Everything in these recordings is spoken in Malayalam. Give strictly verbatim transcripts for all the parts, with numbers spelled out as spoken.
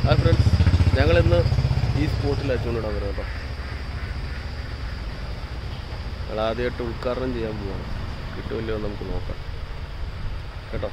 ഹായ് ഫ്രണ്ട്സ്, ഞങ്ങളിന്ന് ഈ സ്പോട്ടിൽ അച്ചുകൊണ്ടിടാൻ വരാം കേട്ടോ. ഞങ്ങൾ ആദ്യമായിട്ട് ഉദ്ഘാടനം ചെയ്യാൻ പോവാണ്. കിട്ടുമല്ലോ നമുക്ക് നോക്കാം കേട്ടോ.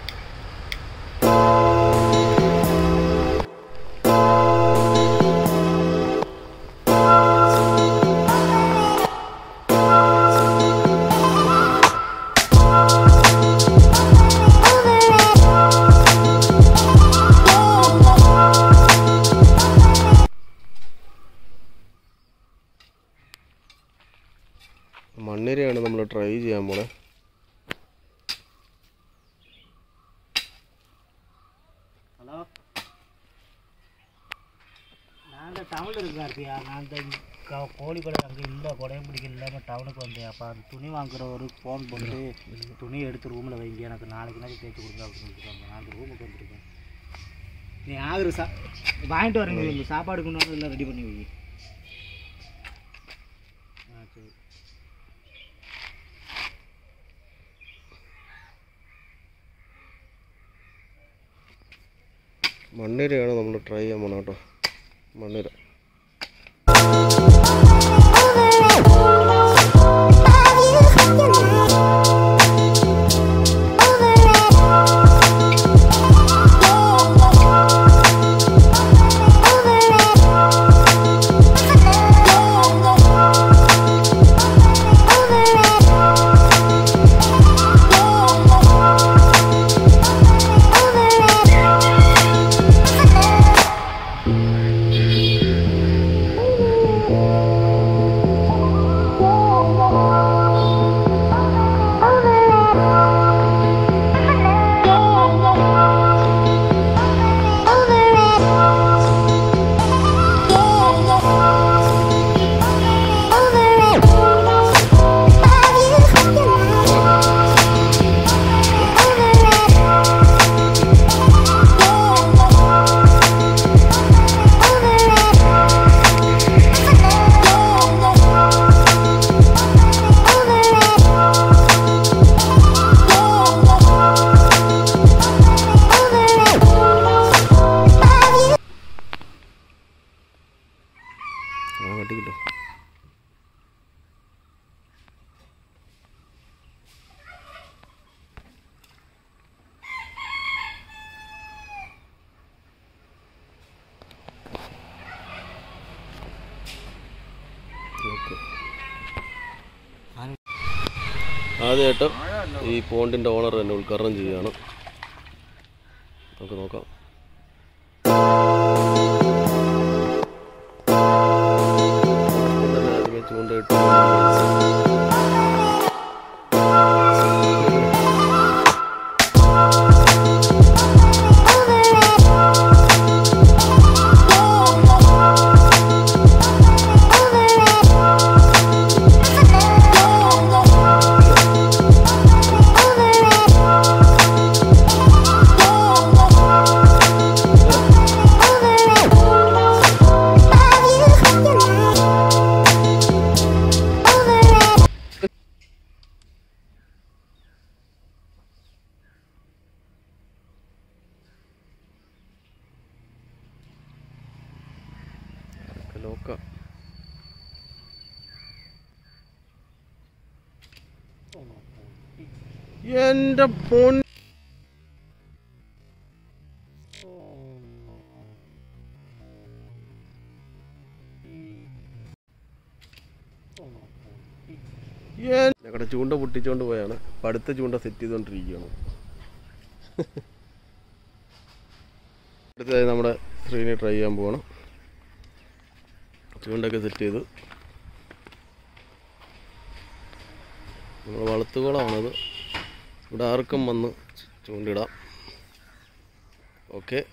മണ്ണിരയാണ് നമ്മൾ ട്രൈ ചെയ്യാൻ പോണേ. ஹலோ, நான் இந்த டவுனில் இருக்கேன் இருக்கியா. நான் இந்த கோழி கடை அங்கே இல்லை, கொடையும் பிடிக்க இல்லாமல் டவுனுக்கு வந்தேன். அப்போ அந்த துணி வாங்குற ஒரு ஃபோன் போட்டு துணி எடுத்து ரூமில் வைங்க, எனக்கு நாளைக்கு நாளைக்கு தேய்ச்சி கொடுங்க அப்படின்னு சொல்லிட்டு நான் அந்த ரூமுக்கு வந்துருக்கேன். நீ ஆகுற சா வாங்கிட்டு வரீங்க, இந்த சாப்பாடு கொண்டு வந்து எல்லாம் ரெடி பண்ணி வை. ஆ சரி. മണ്ണിരയാണ് നമ്മൾ ട്രൈ ചെയ്യാൻ പോകണം കേട്ടോ. മണ്ണിര കിട്ടോ. ആദ്യമായിട്ട് ഈ പോണ്ടിൻ്റെ ഓണർ തന്നെ ഉദ്ഘാടനം ചെയ്യുകയാണ്. നമുക്ക് നോക്കാം. ചൂണ്ടയിട്ട് ലോക്ക എൻ്റെ പൊൻ ഞങ്ങളുടെ ചൂണ്ട പൊട്ടിച്ചോണ്ട് പോയാണ്. അപ്പം അടുത്ത ചൂണ്ട സെറ്റ് ചെയ്തുകൊണ്ടിരിക്കുകയാണ്. അടുത്തതായി നമ്മുടെ സ്ക്രീനിൽ ട്രൈ ചെയ്യാൻ പോകണം. ചൂണ്ടൊക്കെ സെറ്റ് ചെയ്ത് നമ്മൾ വളർത്തുകളാണത്. ഇവിടെ ആർക്കും വന്ന് ചൂണ്ടിടാം. ഓക്കെ,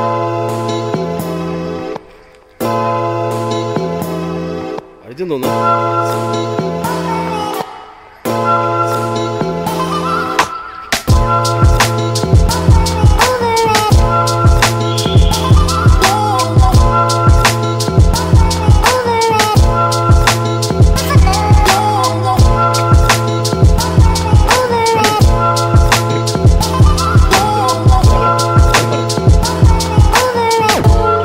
അടിച്ചെന്ന് തോന്നുന്നു. Oh,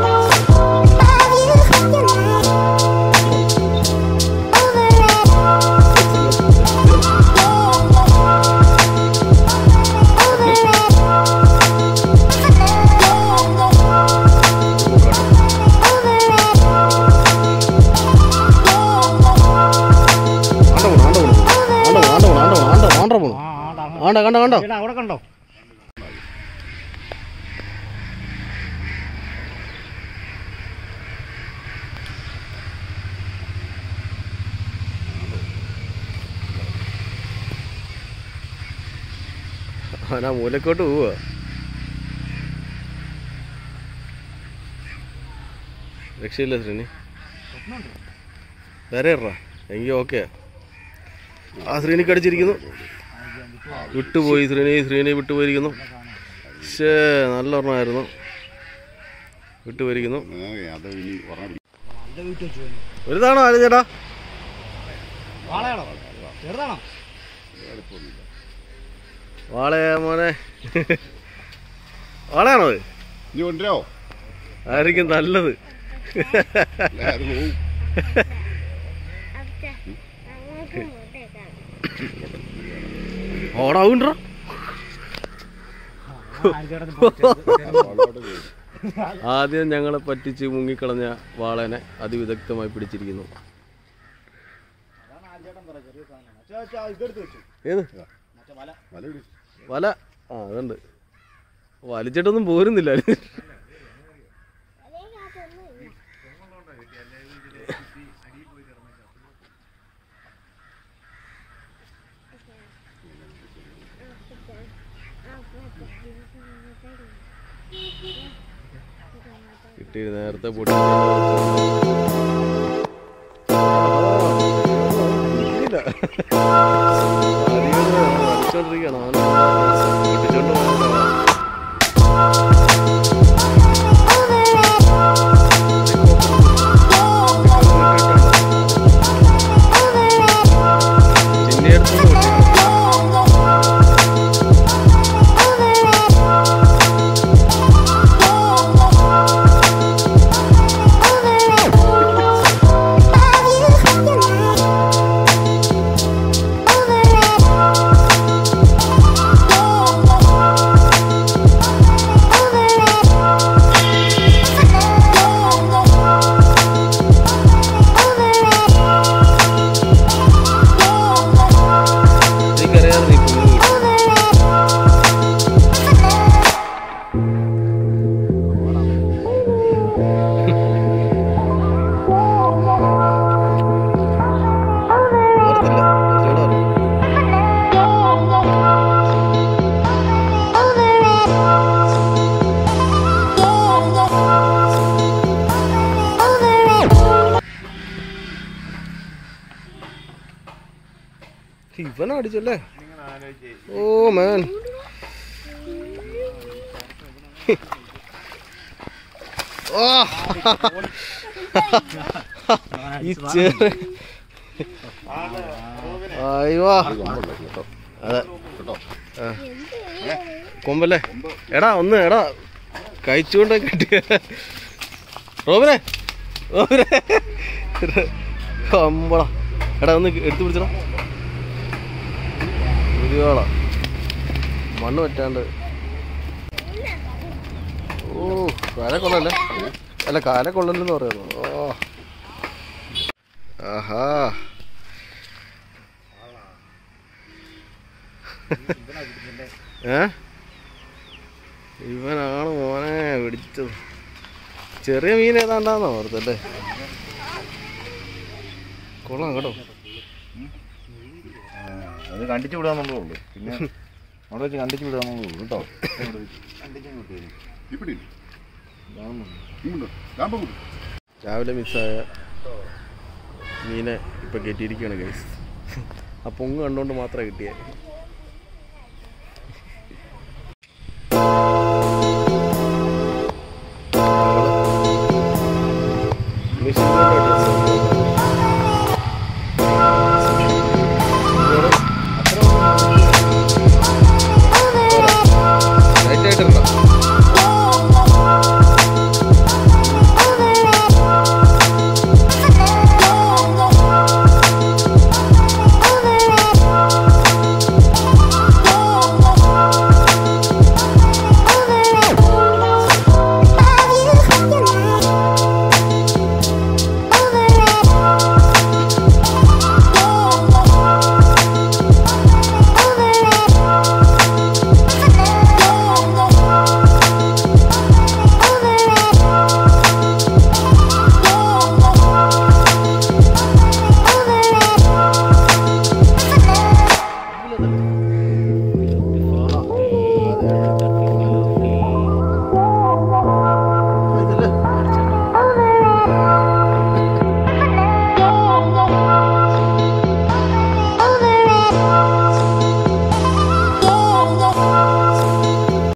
ആണ്ടാ കണ്ടോ കണ്ടോ അവിടെ കണ്ടോ? അവനാ മൂലക്കോട്ട് പോവാ. രക്ഷയില്ല ശ്രീനി. വേറെ ഇറാ എങ്കിൽ ഓക്കെ. ആ ശ്രീനിക്ക് അടിച്ചിരിക്കുന്നു. വിട്ടുപോയി ശ്രീനി. ശ്രീനി വിട്ടുപോയിരിക്കുന്നു. ശേ നല്ല ഒരെണ്ണമായിരുന്നു. വിട്ടുപോയിരിക്കുന്നു. വലുതാണോ ആരും ചേട്ടാ? വാളയാ മോനെ. വാളയാണോ അത്? ആയിരിക്കും നല്ലത്. ഓടാവുണ്ടോ? ആദ്യം ഞങ്ങളെ പറ്റിച്ച് മുങ്ങിക്കളഞ്ഞ വാളനെ അതിവിദഗ്ധമായി പിടിച്ചിരിക്കുന്നു. ഏത് വല? ആ അതുണ്ട്. വലിച്ചിട്ടൊന്നും പോരുന്നില്ല. കിട്ടി നേരത്തെ പൊട്ടി വലിച്ചോണ്ടിരിക്കണം. പൊട്ടിച്ചോണ്ട് ഇവനെ അടിച്ചല്ലേ? ഓ മാൻ. ഈ ചേറ് അയ്യോ അതെ കൊമ്പല്ലേ? എടാ ഒന്ന് എടാ കഴിച്ചുകൊണ്ട് കിട്ടിയ റോബിനെ റോബിനെ കൊമ്പള. എടാ ഒന്ന് എടുത്തു പിടിച്ചടാ. കുരുവാള മണ്ണ് പറ്റാണ്ട്. ഓ കാല കൊള്ളല്ലേ? അല്ല കാല കൊള്ളല്ലെന്ന് പറയുന്നു. ഓ ആഹാ ഏ ഇവനാണ് മോനെ പിടിച്ചത്. ചെറിയ മീൻ ഏതാണ്ടാന്നോ ഓർത്തല്ലേ? കൊള്ളാം കേട്ടോ. അത് കണ്ടിച്ചു വിടാന്നുള്ളൂ. പിന്നെ അവിടെ വെച്ച് കണ്ടിച്ചു വിടാന്നുള്ളൂ കേട്ടോ. രാവിലെ മിസ്സായ മീനെ ഇപ്പം കയറ്റിയിരിക്കുകയാണ് ഗൈസ്. ആ പൊങ്ങ് കണ്ടുകൊണ്ട് മാത്രമേ കിട്ടിയേ. മിഷൻ